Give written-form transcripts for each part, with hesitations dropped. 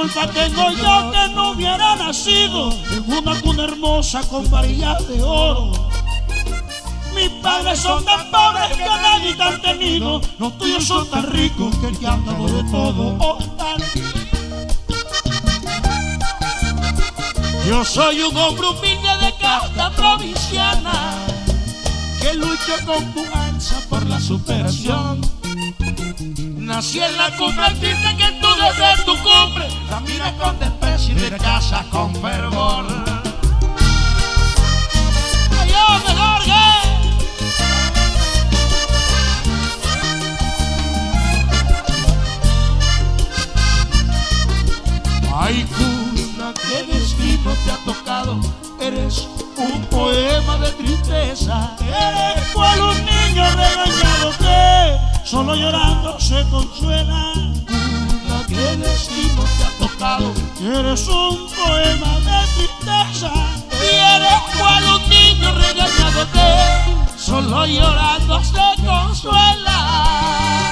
culpa tengo yo que no hubiera nacido en una cuna hermosa con varillas de oro? Mis padres son tan pobres que nadie te han tenido. Los tuyos son tan ricos que te han dado de todo. Oh, yo soy un hombre humilde de casta provinciana que lucha con pujanza por la superación. Nací en la cumbre artista que tú desde tu cumbre la miras con desprecio y rechazas con fervor. ¡Ay, hombre, Jorge! Ay, cuna, qué destino te ha tocado. Eres un poema de tristeza. Eres cual un niño regañado que solo llorando se consuela. Cuna, qué destino te ha tocado. Eres un poema de tristeza. Y eres cual un niño regañado que solo llorando se consuela.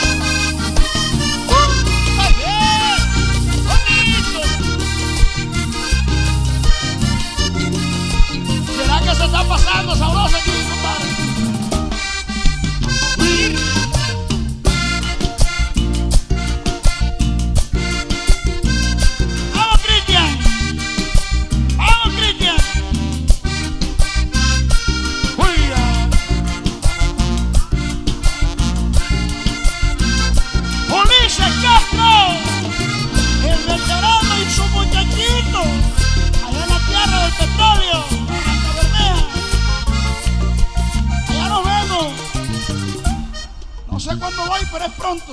¿Qué se está pasando sabroso aquí, compadre? ¡Vamos, Cristian! ¡Vamos, Cristian! ¡Ulises Castro! El veterano y su muchachito allá en la tierra del petróleo. No sé cuándo voy, pero es pronto.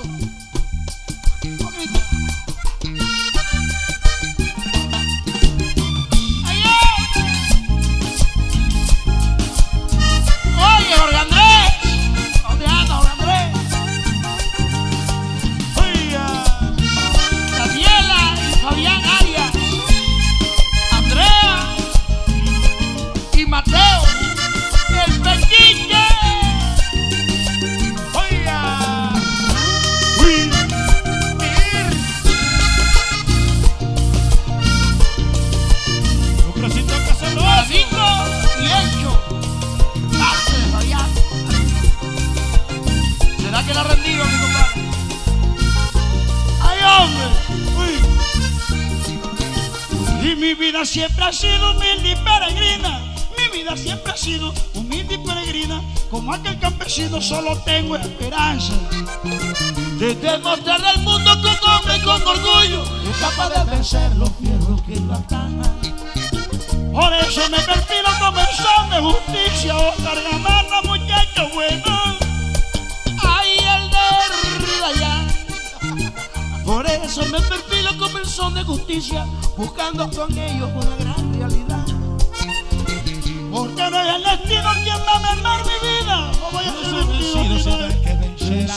Oye, Jorge Andrés, ¿dónde anda Jorge Andrés? Oye, Daniela y Fabián Arias, Andrea y Mateo, el pequeño. ¿Será que la rendido, mi compadre? ¡Ay, hombre! Uy. Y mi vida siempre ha sido humilde y peregrina. Mi vida siempre ha sido humilde y peregrina. Como aquel campesino solo tengo esperanza de demostrarle al mundo que un hombre con orgullo es capaz de vencer los fierros que lo atacan. Por eso me perfilo como el son de justicia, Oscar Gamarra, muchacho bueno. Ay, el de allá. Por eso me perfilo como el son de justicia, buscando con ellos una gran realidad. Porque no es el destino quien va a mermar mi vida. No voy a ser vencido, saber que vencerá.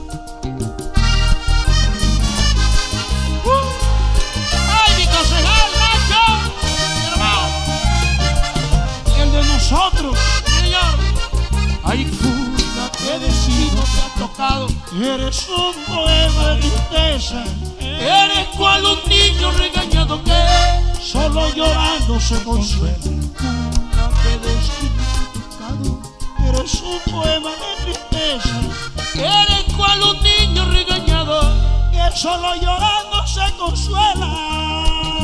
Ay, mi concejal Nacho, mi hermano, el de nosotros, señor. Ay, cuna, qué destino te ha tocado. Eres un poema de tristeza. Eres cual un niño regañado que solo llorando se consuela. Cuna, qué destino te ha tocado. Eres un poema de tristeza. Eres cual un niño regañado que solo llorando se consuela.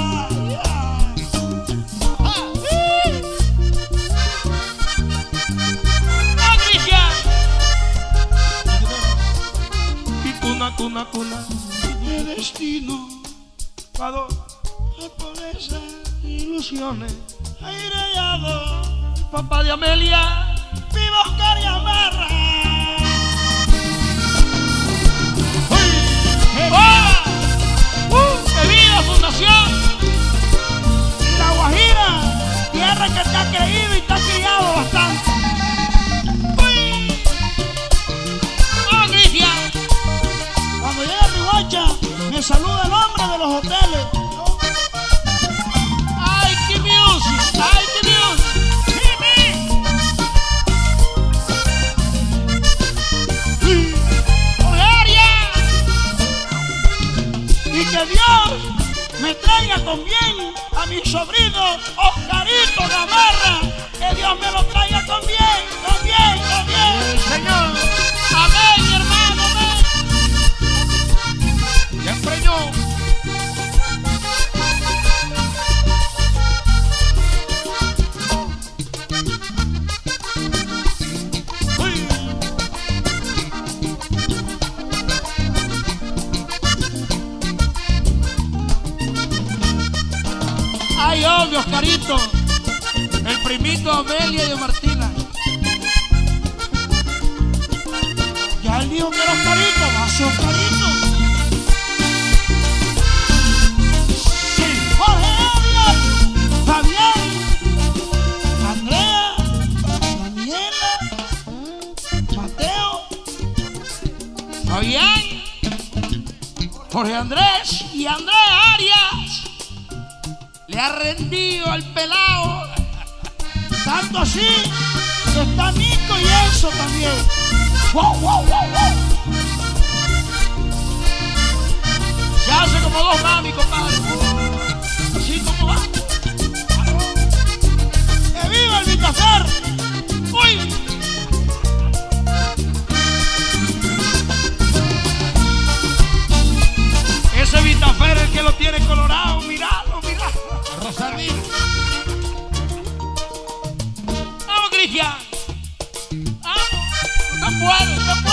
Cuna, mi destino, Ecuador, de pobreza, ilusiones, airellado, papá de Amelia, viva Oscar Gamarra. ¡Qué vida, Fundación! Y La Guajira, tierra que te ha creído y te ha criado bastante. Cuando llega a Riohacha, me saluda el hombre de los hoteles. ¡Ay, qué music! ¡Ay, qué music! ¡Bulgaria! con bien a mi sobrino Oscarito Gamarra. Que Dios me lo traiga con bien, con bien, con bien. Sí, señor. Amén, mi hermano, amén. Siempre yo. Ay, obvio, Oscarito. El primito Amelia y de Martina. Ya él dijo que era Oscarito, va a ser Oscarito. Sí. Jorge Arias, Fabián, Andrea, Daniela, Mateo, Fabián, Jorge Andrés y Andrea Arias. Le ha rendido al pelao. Tanto así que está Nico y Enzo también. ¡Wow, wow, wow, wow! Se hace como dos mami, compadre. Así como va. ¡Que viva el Vitafer! ¡Uy! Ese Vitafer es el que lo tiene colorado. Míralo, míralo. Rosalía. Vamos, Cristian. Vamos. No puedo, no